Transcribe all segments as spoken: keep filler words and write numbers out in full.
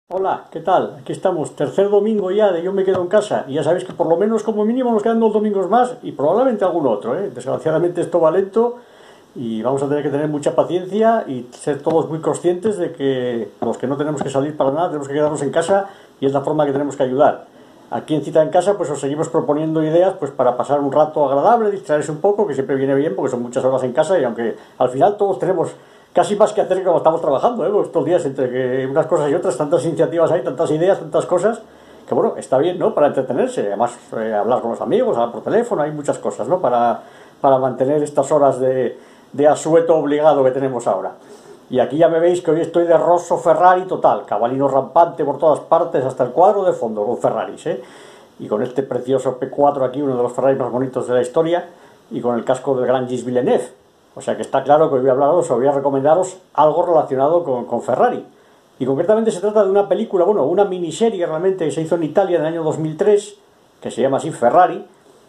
Hola, ¿qué tal? Aquí estamos, tercer domingo ya de Yo me quedo en casa y ya sabéis que por lo menos como mínimo nos quedan dos domingos más y probablemente algún otro, ¿eh? Desgraciadamente esto va lento y vamos a tener que tener mucha paciencia y ser todos muy conscientes de que los que no tenemos que salir para nada tenemos que quedarnos en casa y es la forma que tenemos que ayudar. Aquí en Cita en Casa pues os seguimos proponiendo ideas pues para pasar un rato agradable, distraerse un poco, que siempre viene bien porque son muchas horas en casa y aunque al final todos tenemos casi más que hacer que como estamos trabajando, ¿eh? Pues estos días entre que unas cosas y otras, tantas iniciativas hay, tantas ideas, tantas cosas, que bueno, está bien, ¿no? Para entretenerse, además eh, hablar con los amigos, hablar por teléfono, hay muchas cosas, ¿no? Para, para mantener estas horas de, de asueto obligado que tenemos ahora. Y aquí ya me veis que hoy estoy de Rosso Ferrari total, cabalino rampante por todas partes, hasta el cuadro de fondo con Ferraris, ¿eh? Y con este precioso P cuatro aquí, uno de los Ferraris más bonitos de la historia, y con el casco del gran Gilles Villeneuve. O sea que está claro que hoy voy a hablaros, o voy a recomendaros algo relacionado con, con Ferrari. Y concretamente se trata de una película, bueno, una miniserie realmente que se hizo en Italia en el año dos mil tres, que se llama así Ferrari,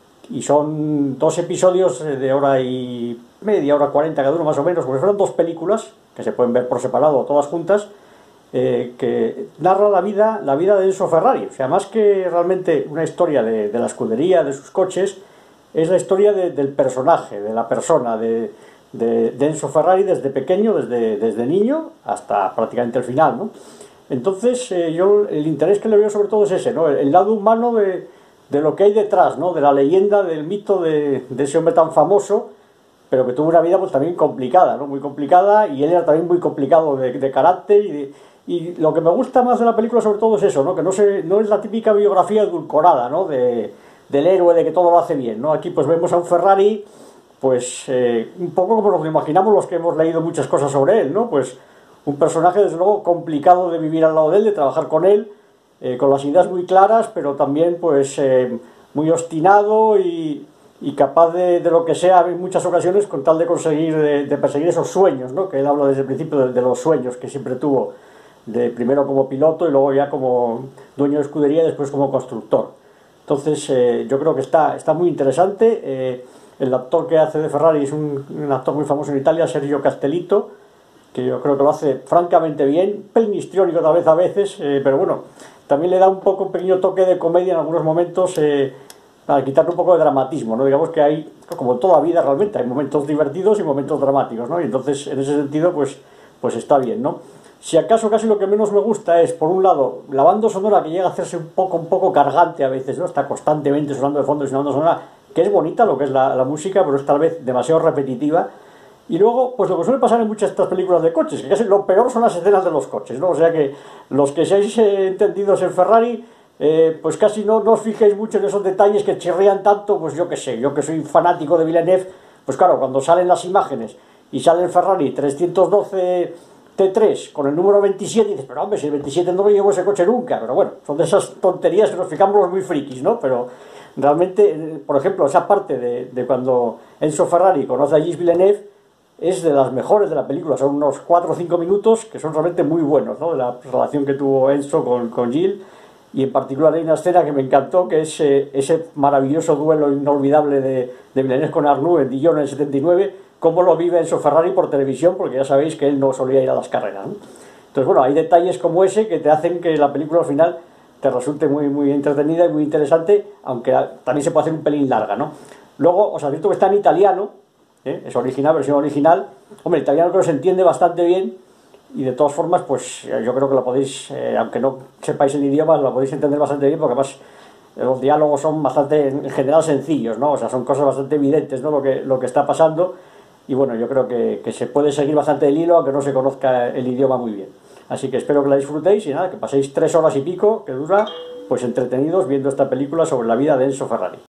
y son dos episodios de hora y media, hora cuarenta cada uno más o menos, porque fueron dos películas, que se pueden ver por separado o todas juntas, eh, que narra la vida, la vida de Enzo Ferrari. O sea, más que realmente una historia de, de la escudería, de sus coches, es la historia de, del personaje, de la persona, de... De, de Enzo Ferrari desde pequeño, desde, desde niño hasta prácticamente el final, ¿no? Entonces eh, yo el interés que le veo sobre todo es ese, ¿no? El, el lado humano de, de lo que hay detrás, ¿no? De la leyenda, del mito de, de ese hombre tan famoso, pero que tuvo una vida pues también complicada, ¿no? Muy complicada, y él era también muy complicado de, de carácter y, de, y lo que me gusta más de la película sobre todo es eso, ¿no? Que no, se, no es la típica biografía edulcorada, ¿no? De, del héroe, de que todo lo hace bien, ¿no? Aquí pues vemos a un Ferrari pues eh, un poco como nos lo imaginamos los que hemos leído muchas cosas sobre él, ¿no? Pues un personaje desde luego complicado de vivir al lado de él, de trabajar con él, eh, con las ideas muy claras, pero también pues eh, muy obstinado y, y capaz de, de lo que sea en muchas ocasiones con tal de conseguir, de, de perseguir esos sueños, ¿no? Que él habla desde el principio de, de los sueños que siempre tuvo, de primero como piloto y luego ya como dueño de escudería y después como constructor. Entonces eh, yo creo que está, está muy interesante. eh, El actor que hace de Ferrari es un, un actor muy famoso en Italia, Sergio Castellitto, que yo creo que lo hace francamente bien, pelín histriónico tal vez a veces, eh, pero bueno, también le da un poco un pequeño toque de comedia en algunos momentos, eh, para quitarle un poco de dramatismo, ¿no? Digamos que hay, como en toda vida realmente, hay momentos divertidos y momentos dramáticos, ¿no? Y entonces, en ese sentido, pues, pues está bien, ¿no? Si acaso casi lo que menos me gusta es, por un lado, la banda sonora que llega a hacerse un poco, un poco cargante a veces, ¿no? Está constantemente sonando de fondo y una banda sonora que es bonita lo que es la, la música, pero es tal vez demasiado repetitiva. Y luego, pues lo que suele pasar en muchas de estas películas de coches, que casi lo peor son las escenas de los coches, ¿no? O sea que los que seáis eh, entendidos en Ferrari, eh, pues casi no, no os fijéis mucho en esos detalles que chirrían tanto, pues yo que sé, yo que soy fanático de Villeneuve, pues claro, cuando salen las imágenes y sale el Ferrari trescientos doce T tres con el número veintisiete, y dices, pero hombre, si el veintisiete no lo llevo ese coche nunca, pero bueno, son de esas tonterías que nos fijamos los muy frikis, ¿no? Pero realmente, por ejemplo, esa parte de, de cuando Enzo Ferrari conoce a Gilles Villeneuve es de las mejores de la película, son unos cuatro o cinco minutos que son realmente muy buenos, ¿no? De la relación que tuvo Enzo con, con Gilles, y en particular hay una escena que me encantó, que es eh, ese maravilloso duelo inolvidable de, de Villeneuve con Arnoux en Dijon en el setenta y nueve, cómo lo vive Enzo Ferrari por televisión, porque ya sabéis que él no solía ir a las carreras, ¿no? Entonces, bueno, hay detalles como ese que te hacen que la película al final te resulte muy, muy entretenida y muy interesante, aunque también se puede hacer un pelín larga, ¿no? Luego, os advierto que está en italiano, ¿eh? Es original, versión original. Hombre, el italiano creo que se entiende bastante bien, y de todas formas, pues yo creo que lo podéis, eh, aunque no sepáis el idioma, lo podéis entender bastante bien, porque además los diálogos son bastante, en general, sencillos, ¿no? O sea, son cosas bastante evidentes, ¿no? Lo que, lo que está pasando. Y bueno, yo creo que, que se puede seguir bastante el hilo, aunque no se conozca el idioma muy bien. Así que espero que la disfrutéis y nada, que paséis tres horas y pico, que dura, pues entretenidos viendo esta película sobre la vida de Enzo Ferrari.